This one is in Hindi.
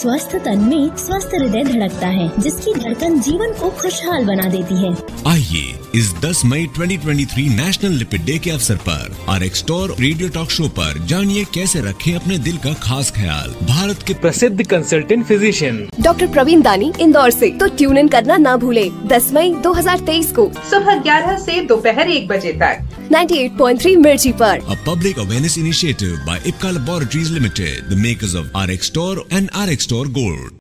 स्वस्थ तन में स्वस्थ हृदय धड़कता है, जिसकी धड़कन जीवन को खुशहाल बना देती है। आइए इस 10 मई 2023 नेशनल लिपिड डे के अवसर पर RxTor रेडियो टॉक शो पर जानिए कैसे रखें अपने दिल का खास ख्याल। भारत के प्रसिद्ध कंसल्टेंट फिजिशियन डॉक्टर प्रवीण दानी इंदौर से। तो ट्यून इन करना ना भूले 10 मई 2023 को सुबह 11 से दोपहर 1 बजे तक 98.3 मिर्ची पर। A public awareness initiative by Ipca Laboratories Limited, the makers of RxTor and RxTor Gold.